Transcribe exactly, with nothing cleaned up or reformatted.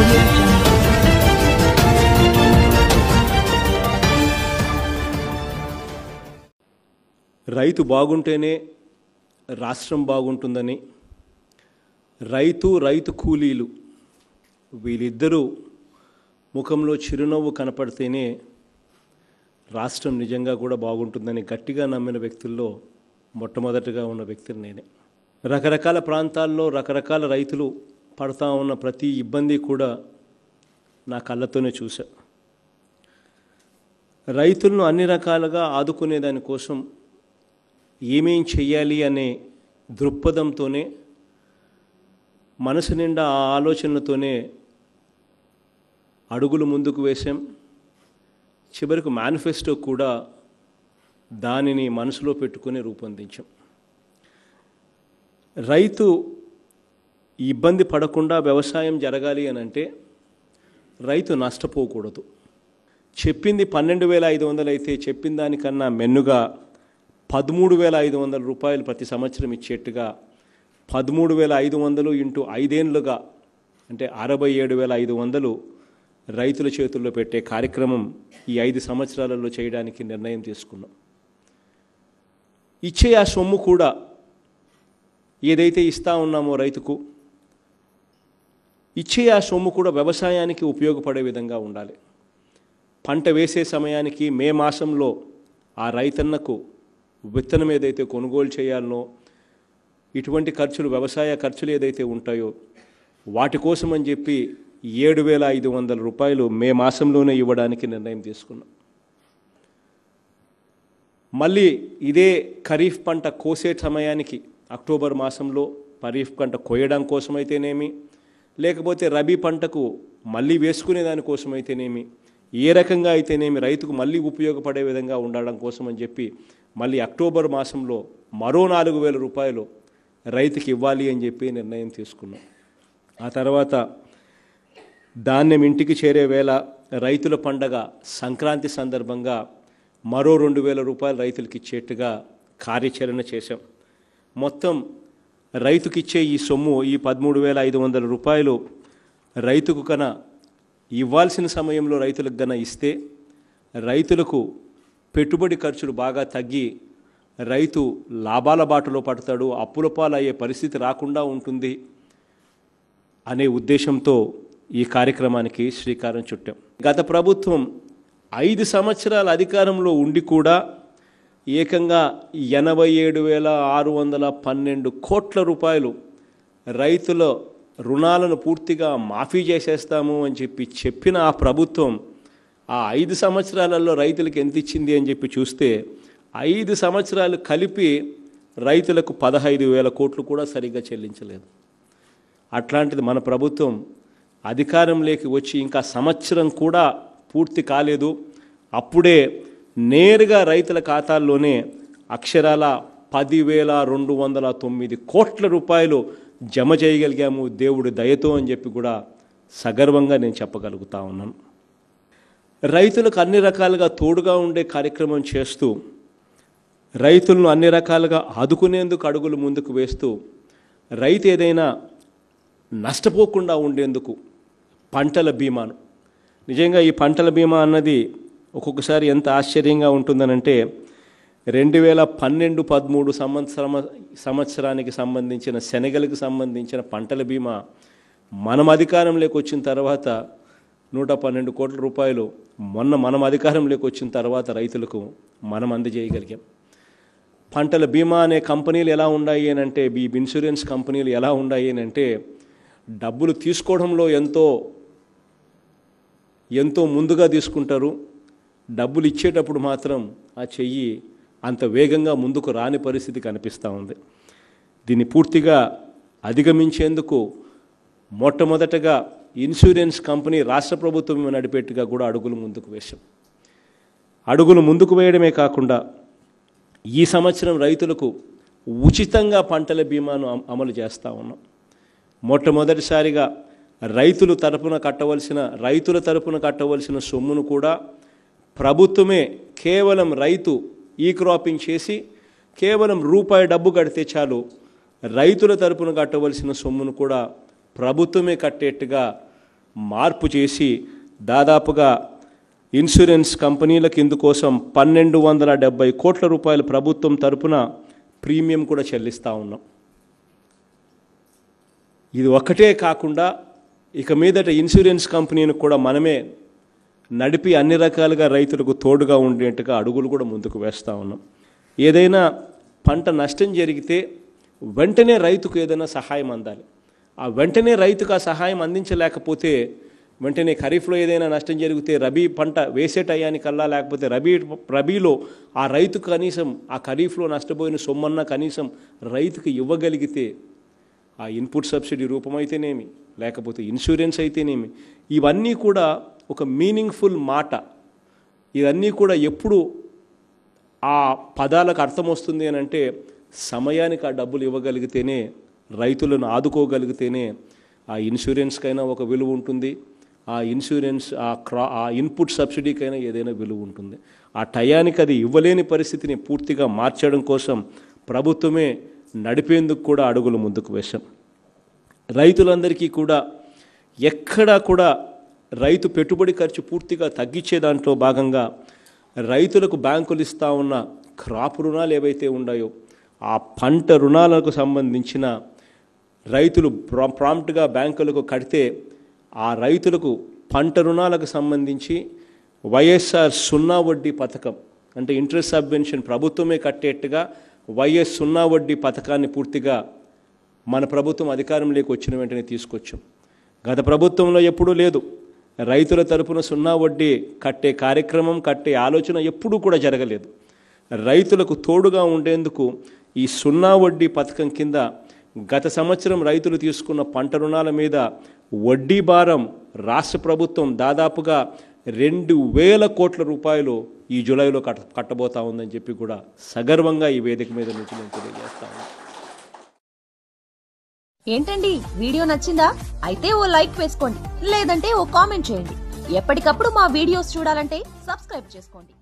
audio jungle. రైతు బాగుంటేనే రాష్ట్రం బాగుంటుందని రైతు రైతు కూలీలు వీళ్ళిద్దరూ ముఖంలో చిరునవ్వు కనపడితేనే రాష్ట్రం నిజంగా కూడా బాగుంటుందని గట్టిగా నమ్మిన వ్యక్తుల్లో మొట్టమొదటిగా ఉన్న వ్యక్తిని నేనే. రకరకాల ప్రాంతాల్లో రకరకాల రైతులు పడతా ఉన్న ప్రతి ఇబ్బంది కూడా నా కళ్ళతోనే చూసా. రైతులను అన్ని రకాలుగా ఆదుకునే దానికోసం ఏమేం చెయ్యాలి అనే దృక్పథంతోనే మనసు నిండా ఆ ఆలోచనలతోనే అడుగులు ముందుకు వేశాం. చివరికి మేనిఫెస్టో కూడా దానిని మనసులో పెట్టుకుని రూపొందించాం. రైతు ఇబ్బంది పడకుండా వ్యవసాయం జరగాలి అని అంటే రైతు నష్టపోకూడదు. చెప్పింది పన్నెండు వేల ఐదు వందలు అయితే చెప్పిన దానికన్నా మెన్నుగా పదమూడు వేల ఐదు వందల రూపాయలు ప్రతి సంవత్సరం ఇచ్చేట్టుగా పదమూడు వేల ఐదు వందలు ఇంటూ ఐదేళ్లుగా అంటే అరవై ఏడు వేల ఐదు వందలు రైతుల చేతుల్లో పెట్టే కార్యక్రమం ఈ ఐదు సంవత్సరాలలో చేయడానికి నిర్ణయం తీసుకున్నాం. ఇచ్చే ఆ సొమ్ము కూడా ఏదైతే ఇస్తా ఉన్నామో రైతుకు ఇచ్చే ఆ సొమ్ము కూడా వ్యవసాయానికి ఉపయోగపడే విధంగా ఉండాలి. పంట వేసే సమయానికి మే మాసంలో ఆ రైతన్నకు విత్తనం ఏదైతే కొనుగోలు చేయాలనో ఇటువంటి ఖర్చులు వ్యవసాయ ఖర్చులు ఏదైతే ఉంటాయో వాటి కోసం అని చెప్పి ఏడు వేల ఐదు వందల రూపాయలు మే మాసంలోనే ఇవ్వడానికి నిర్ణయం తీసుకున్నాం. మళ్ళీ ఇదే ఖరీఫ్ పంట కోసే సమయానికి అక్టోబర్ మాసంలో ఖరీఫ్ పంట కోయడం కోసమైతేనేమి లేకపోతే రబీ పంటకు మళ్ళీ వేసుకునే దానికోసమైతేనేమి ఏ రకంగా అయితేనేమి రైతుకు మళ్ళీ ఉపయోగపడే విధంగా ఉండడం కోసం అని చెప్పి మళ్ళీ అక్టోబర్ మాసంలో మరో నాలుగు వేల రూపాయలు రైతుకి ఇవ్వాలి అని చెప్పి నిర్ణయం తీసుకున్నాం. ఆ తర్వాత ధాన్యం ఇంటికి చేరే వేళ రైతుల పండగ సంక్రాంతి సందర్భంగా మరో రెండు వేల రూపాయలు రైతులకు ఇచ్చేట్టుగా కార్యాచరణ చేశాం. మొత్తం రైతుకిచ్చే ఈ సొమ్ము ఈ పదమూడు వేల ఐదు వందల రూపాయలు రైతుకు కన ఇవ్వాల్సిన సమయంలో రైతులకు గన ఇస్తే రైతులకు పెట్టుబడి ఖర్చులు బాగా తగ్గి రైతు లాభాల బాటలో పడతాడు, అప్పుల పాలు అయ్యే పరిస్థితి రాకుండా ఉంటుంది అనే ఉద్దేశంతో ఈ కార్యక్రమానికి శ్రీకారం చుట్టాం. గత ప్రభుత్వం ఐదు సంవత్సరాల అధికారంలో ఉండి కూడా ఏకంగా ఎనభై ఏడు వేల ఆరు వందల పన్నెండు కోట్ల రూపాయలు రైతుల రుణాలను పూర్తిగా మాఫీ చేసేస్తాము అని చెప్పి చెప్పిన ఆ ప్రభుత్వం ఆ ఐదు సంవత్సరాలలో రైతులకు ఎంత ఇచ్చింది అని చెప్పి చూస్తే ఐదు సంవత్సరాలు కలిపి రైతులకు పదహైదు వేల కోట్లు కూడా సరిగ్గా చెల్లించలేదు. అట్లాంటిది మన ప్రభుత్వం అధికారంలోకి వచ్చి ఇంకా సంవత్సరం కూడా పూర్తి కాలేదు, అప్పుడే నేరుగా రైతుల ఖాతాల్లోనే అక్షరాల పదివేల రెండు వందల తొమ్మిది కోట్ల రూపాయలు జమ చేయగలిగాము దేవుడి దయతో అని చెప్పి కూడా సగర్వంగా నేను చెప్పగలుగుతా ఉన్నాను. రైతులకు అన్ని రకాలుగా తోడుగా ఉండే కార్యక్రమం చేస్తూ రైతులను అన్ని రకాలుగా ఆదుకునేందుకు అడుగులు ముందుకు వేస్తూ రైతు ఏదైనా నష్టపోకుండా ఉండేందుకు పంటల బీమాను నిజంగా ఈ పంటల బీమా అన్నది ఒక్కొక్కసారి ఎంత ఆశ్చర్యంగా ఉంటుందనంటే రెండు వేల పన్నెండు పదమూడు సంవత్సరం సంవత్సరానికి సంబంధించిన శనగలకు సంబంధించిన పంటల బీమా మనం అధికారంలోకి వచ్చిన తర్వాత నూట పన్నెండు కోట్ల రూపాయలు మొన్న మనం అధికారంలోకి వచ్చిన తర్వాత రైతులకు మనం అందజేయగలిగాం. పంటల బీమా అనే కంపెనీలు ఎలా ఉన్నాయి అని అంటే ఈ ఇన్సూరెన్స్ కంపెనీలు ఎలా ఉన్నాయి అని అంటే డబ్బులు తీసుకోవడంలో ఎంతో ఎంతో ముందుగా తీసుకుంటారు, డబ్బులు ఇచ్చేటప్పుడు మాత్రం ఆ చెయ్యి అంత వేగంగా ముందుకు రాని పరిస్థితి కనిపిస్తూ ఉంది. దీన్ని పూర్తిగా అధిగమించేందుకు మొట్టమొదటగా ఇన్సూరెన్స్ కంపెనీ రాష్ట్ర ప్రభుత్వం నడిపేట్టుగా కూడా అడుగులు ముందుకు వేశాం. అడుగులు ముందుకు వేయడమే కాకుండా ఈ సంవత్సరం రైతులకు ఉచితంగా పంటల బీమాను అమలు చేస్తూ ఉన్నాం. మొట్టమొదటిసారిగా రైతులు తరపున కట్టవలసిన రైతుల తరపున కట్టవలసిన సొమ్మును కూడా ప్రభుత్వమే కేవలం రైతు ఈ క్రాపింగ్ చేసి కేవలం రూపాయి డబ్బు కడితే చాలు రైతుల తరపున కట్టవలసిన సొమ్మును కూడా ప్రభుత్వమే కట్టేట్టుగా మార్పు చేసి దాదాపుగా ఇన్సూరెన్స్ కంపెనీలకు ఇందుకోసం పన్నెండు వందల డెబ్బై కోట్ల రూపాయలు ప్రభుత్వం తరపున ప్రీమియం కూడా చెల్లిస్తూ ఉన్నాం. ఇది ఒక్కటే కాకుండా ఇక మీదట ఇన్సూరెన్స్ కంపెనీని కూడా మనమే నడిపి అన్ని రకాలుగా రైతులకు తోడుగా ఉండేట్టుగా అడుగులు కూడా ముందుకు వేస్తూ ఉన్నాం. ఏదైనా పంట నష్టం జరిగితే వెంటనే రైతుకు ఏదైనా సహాయం అందాలి. ఆ వెంటనే రైతుకు ఆ సహాయం అందించలేకపోతే వెంటనే ఖరీఫ్లో ఏదైనా నష్టం జరిగితే రబీ పంట వేసే టయానికల్లా లేకపోతే రబీ రబీలో ఆ రైతు కనీసం ఆ ఖరీఫ్లో నష్టపోయిన సొమ్మన్న కనీసం రైతుకు ఇవ్వగలిగితే ఆ ఇన్పుట్ సబ్సిడీ రూపమైతేనేమి లేకపోతే ఇన్సూరెన్స్ అయితేనేమి ఇవన్నీ కూడా ఒక మీనింగ్ఫుల్ మాట. ఇవన్నీ కూడా ఎప్పుడు ఆ పదాలకు అర్థం వస్తుంది అని అంటే సమయానికి ఆ డబ్బులు ఇవ్వగలిగితేనే రైతులను ఆదుకోగలిగితేనే ఆ ఇన్సూరెన్స్కైనా ఒక విలువ ఉంటుంది, ఆ ఇన్సూరెన్స్ ఆ క్రా ఆ ఇన్పుట్ సబ్సిడీకైనా ఏదైనా విలువ ఉంటుంది. ఆ టయానికి అది ఇవ్వలేని పరిస్థితిని పూర్తిగా మార్చడం కోసం ప్రభుత్వమే నడిపేందుకు కూడా అడుగులు ముందుకు వేశాం. రైతులందరికీ కూడా ఎక్కడా కూడా రైతు పెట్టుబడి ఖర్చు పూర్తిగా తగ్గించే దాంట్లో భాగంగా రైతులకు బ్యాంకులు ఇస్తూ ఉన్న క్రాప్ రుణాలు ఏవైతే ఉన్నాయో ఆ పంట రుణాలకు సంబంధించిన రైతులు ప్రా ప్రాంప్ట్గా బ్యాంకులకు కడితే ఆ రైతులకు పంట రుణాలకు సంబంధించి వైఎస్ఆర్ సున్నా వడ్డీ పథకం అంటే ఇంట్రెస్ట్ సబ్వెన్షన్ ప్రభుత్వమే కట్టేట్టుగా వైఎస్ సున్నా వడ్డీ పథకాన్ని పూర్తిగా మన ప్రభుత్వం అధికారంలోకి వచ్చిన వెంటనే తీసుకొచ్చాం. గత ప్రభుత్వంలో ఎప్పుడూ లేదు. రైతుల తరపున సున్నా వడ్డీ కట్టే కార్యక్రమం కట్టే ఆలోచన ఎప్పుడూ కూడా జరగలేదు. రైతులకు తోడుగా ఉండేందుకు ఈ సున్నా వడ్డీ పథకం కింద గత సంవత్సరం రైతులు తీసుకున్న పంట రుణాల మీద వడ్డీ భారం రాష్ట్ర ప్రభుత్వం దాదాపుగా రెండు వేల కోట్ల రూపాయలు ఈ జూలైలో కట్ట కట్టబోతా ఉందని చెప్పి కూడా సగర్వంగా ఈ వేదిక మీద నుంచి నేను తెలియజేస్తాను. ఏంటండి వీడియో నచ్చిందా? అయితే ఓ లైక్ వేసుకోండి, లేదంటే ఓ కామెంట్ చేయండి. ఎప్పటికప్పుడు మా వీడియోస్ చూడాలంటే సబ్స్క్రైబ్ చేసుకోండి.